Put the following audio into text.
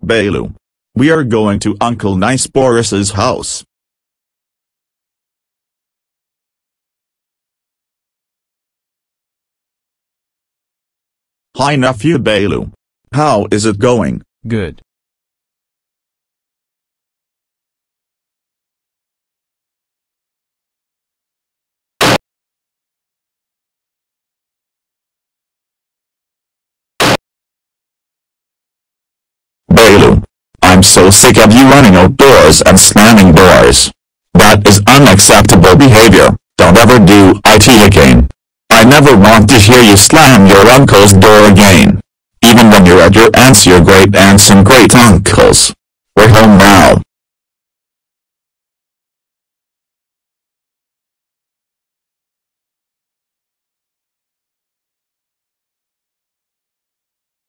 Bailu. We are going to Uncle Nice Boris's house. Hi nephew Bailu. How is it going? Good. Bailu. I'm so sick of you running outdoors and slamming doors. That is unacceptable behavior. Don't ever do it again. I never want to hear you slam your uncle's door again. Even when you're at your aunt's, your great aunts and great uncles. We're home now.